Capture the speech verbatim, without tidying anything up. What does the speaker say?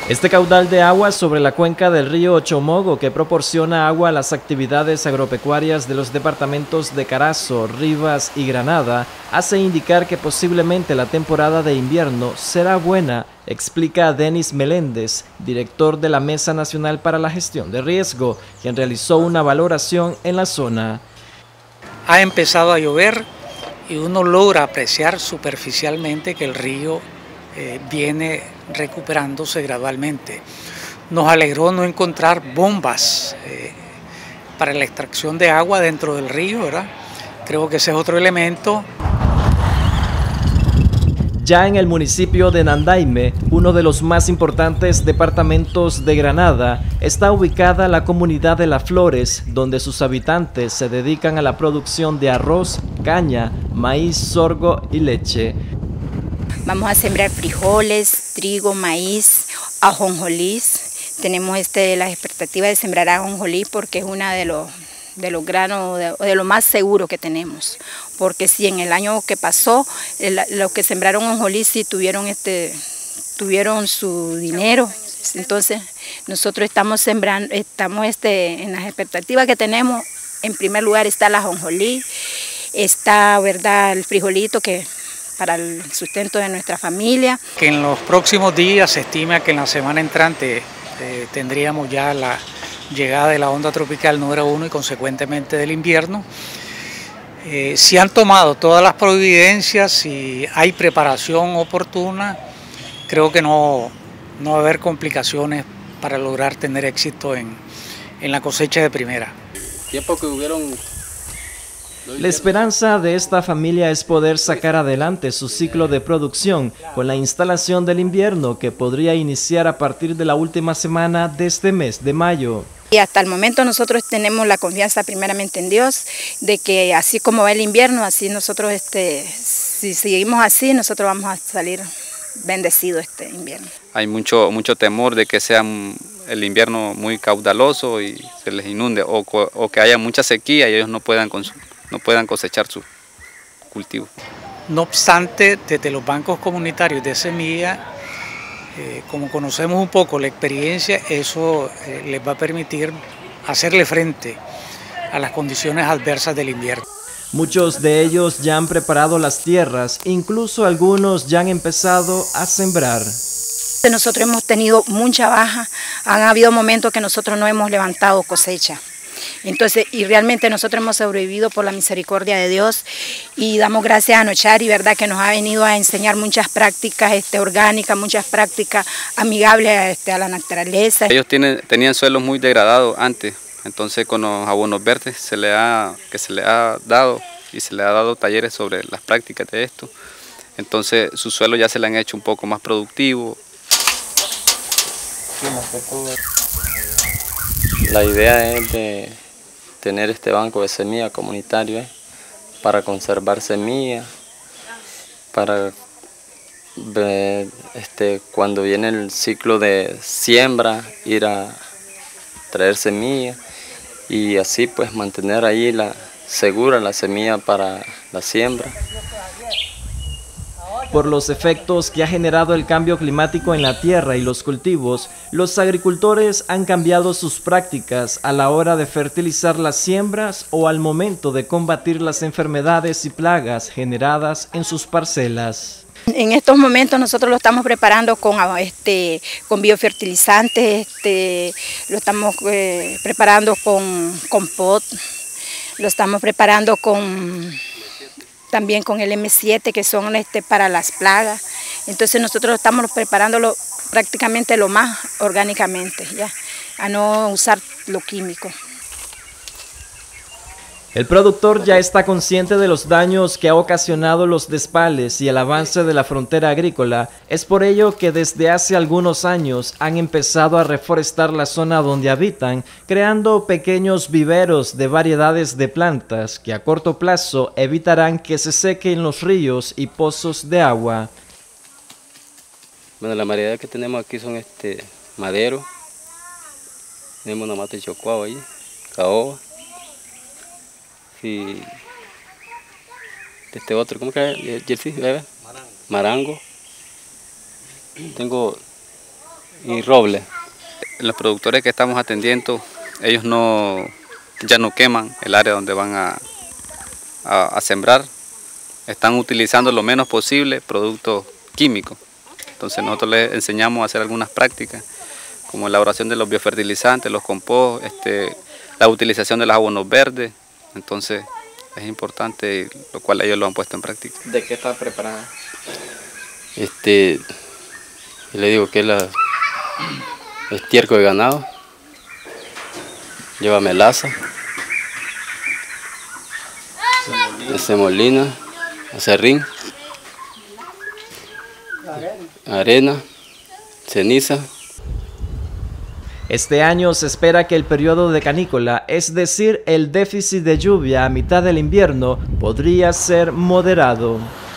Este caudal de agua sobre la cuenca del río Ochomogo, que proporciona agua a las actividades agropecuarias de los departamentos de Carazo, Rivas y Granada, hace indicar que posiblemente la temporada de invierno será buena, explica Denis Meléndez, director de la Mesa Nacional para la Gestión de Riesgo, quien realizó una valoración en la zona. Ha empezado a llover y uno logra apreciar superficialmente que el río eh, viene recuperándose gradualmente. Nos alegró no encontrar bombas eh, para la extracción de agua dentro del río, ¿verdad? Creo que ese es otro elemento. Ya en el municipio de Nandaime, uno de los más importantes departamentos de Granada, está ubicada la comunidad de Las Flores, donde sus habitantes se dedican a la producción de arroz, caña, maíz, sorgo y leche. Vamos a sembrar frijoles, trigo, maíz, ajonjolís. Tenemos este, la expectativa de sembrar ajonjolí porque es una de los de los granos, de, de lo más seguro que tenemos, porque si en el año que pasó, el, los que sembraron ajonjolí sí tuvieron, este, tuvieron su dinero, entonces nosotros estamos sembrando, estamos este, en las expectativas que tenemos. En primer lugar está la ajonjolí, está, ¿verdad?, el frijolito que para el sustento de nuestra familia. Que en los próximos días se estima que en la semana entrante eh, tendríamos ya la llegada de la onda tropical número uno y consecuentemente del invierno. Eh, si han tomado todas las providencias y hay preparación oportuna, creo que no, no va a haber complicaciones para lograr tener éxito en, en la cosecha de primera. Tiempo que hubieron... La esperanza de esta familia es poder sacar adelante su ciclo de producción con la instalación del invierno que podría iniciar a partir de la última semana de este mes de mayo. Y hasta el momento nosotros tenemos la confianza primeramente en Dios, de que así como va el invierno, así nosotros, este, si seguimos así, nosotros vamos a salir bendecidos este invierno. Hay mucho, mucho temor de que sea el invierno muy caudaloso y se les inunde, o, o que haya mucha sequía y ellos no puedan, no puedan cosechar su cultivo. No obstante, desde los bancos comunitarios de semilla, Eh, como conocemos un poco la experiencia, eso eh, les va a permitir hacerle frente a las condiciones adversas del invierno. Muchos de ellos ya han preparado las tierras, incluso algunos ya han empezado a sembrar. Nosotros hemos tenido mucha baja, han habido momentos que nosotros no hemos levantado cosecha. Entonces, y realmente nosotros hemos sobrevivido por la misericordia de Dios y damos gracias a Nochari, ¿verdad?, que nos ha venido a enseñar muchas prácticas este, orgánicas, muchas prácticas amigables este, a la naturaleza. Ellos tienen, tenían suelos muy degradados antes, entonces con los abonos verdes se le ha, que se le ha dado y se le ha dado talleres sobre las prácticas de esto, entonces sus suelos ya se le han hecho un poco más productivos. La idea es de tener este banco de semilla comunitario ¿eh? para conservar semillas, para ver, este, cuando viene el ciclo de siembra, ir a traer semillas y así pues mantener ahí la, segura la semilla para la siembra. Por los efectos que ha generado el cambio climático en la tierra y los cultivos, los agricultores han cambiado sus prácticas a la hora de fertilizar las siembras o al momento de combatir las enfermedades y plagas generadas en sus parcelas. En estos momentos nosotros lo estamos preparando con, este, con biofertilizantes, este, lo estamos eh, preparando con compot, lo estamos preparando con... también con el eme siete, que son este, para las plagas. Entonces nosotros estamos preparándolo prácticamente lo más orgánicamente, ya, a no usar lo químico. El productor ya está consciente de los daños que ha ocasionado los despales y el avance de la frontera agrícola. Es por ello que desde hace algunos años han empezado a reforestar la zona donde habitan, creando pequeños viveros de variedades de plantas que a corto plazo evitarán que se sequen los ríos y pozos de agua. Bueno, la variedad que tenemos aquí son este madero, tenemos una mata de chocuao ahí, caoba. Y este otro, ¿cómo que es? Jersey, bebé? Marango. Marango. Tengo y roble. Los productores que estamos atendiendo, ellos no, ya no queman el área donde van a, a, a sembrar, están utilizando lo menos posible productos químicos. Entonces nosotros les enseñamos a hacer algunas prácticas, como la elaboración de los biofertilizantes, los compost, este, la utilización de los abonos verdes. Entonces es importante, lo cual ellos lo han puesto en práctica. ¿De qué está preparada? Este, le digo que es la estiércol de ganado, lleva melaza, semolina, semolina acerrín, arena, ceniza. Este año se espera que el periodo de canícula, es decir, el déficit de lluvia a mitad del invierno, podría ser moderado.